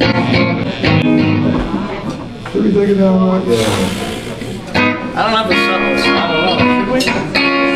Should we take it down like that? I don't have a song, so I don't know. Should we?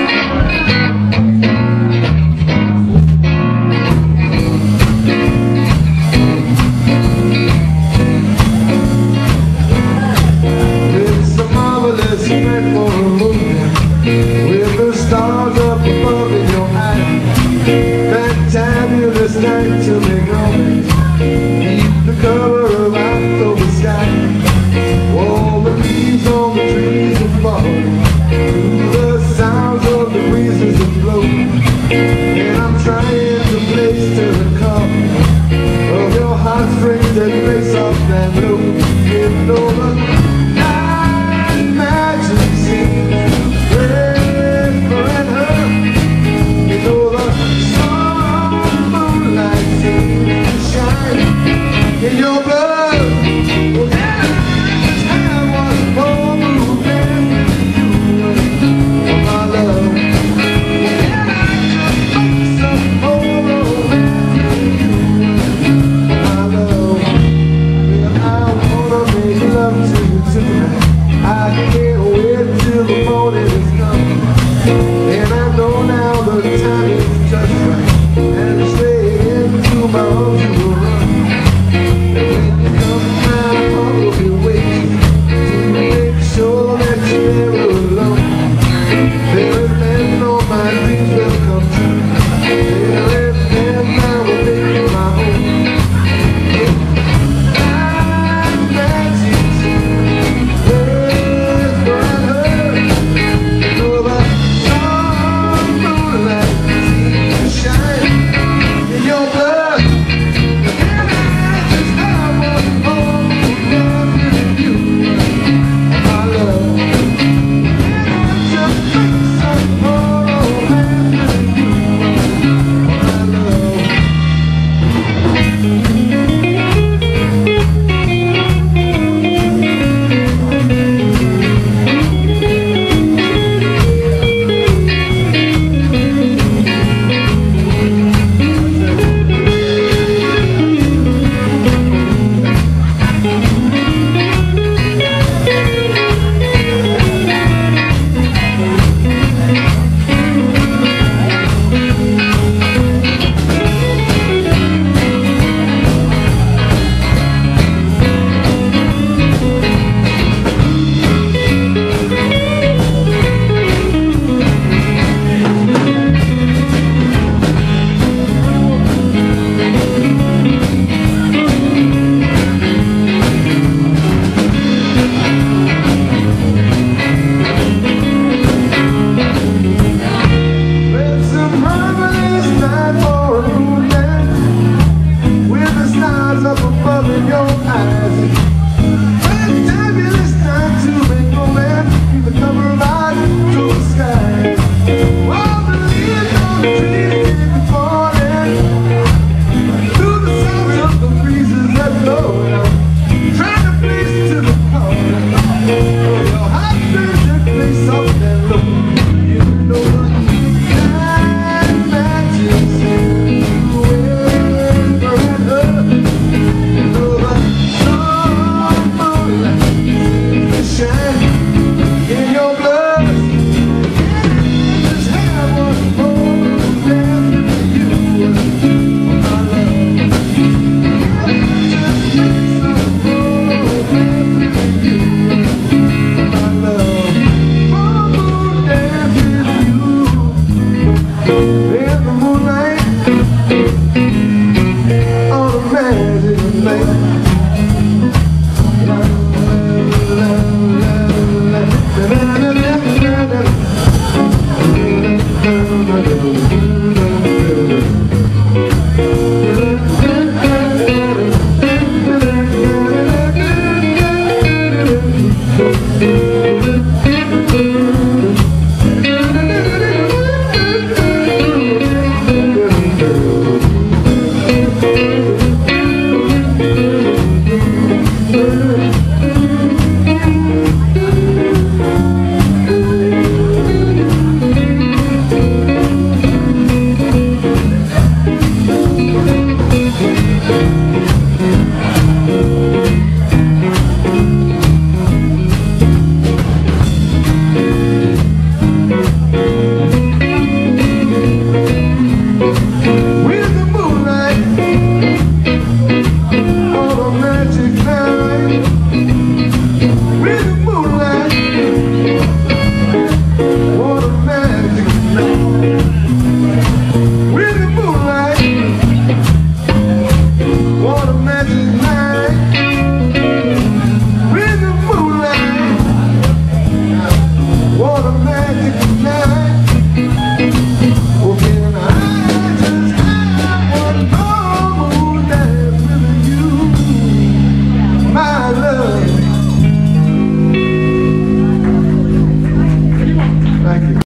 It's a marvelous night for a movie, with the stars up above in your eyes. Fantabulous night to make romance beneath the cover of October sky. All the leaves on the trees are falling to the sounds of the breezes that blow, and I'm trying to place to the call of your heartstrings that play soft and low. Getting over night magic seems to whisper and hurt. You know the sun moonlight seems to shine in your blood. I can't wait till the morning is come, and I know now the time is just right, and straight into my arms you will run. And when you come down, I will be waiting to make sure that you're never alone. There is land on my dreams will come true. There is land I will make you my home. Up above in your eyes, fantabulous time to make romance in the cover of October skies. All the leaves on the trees keep falling through the sounds of the breezes that blow. Trying to place to the call of your heartstrings that play soft and low. You know what night magic seems to whisper and hurt. In the moonlight, on a magic night.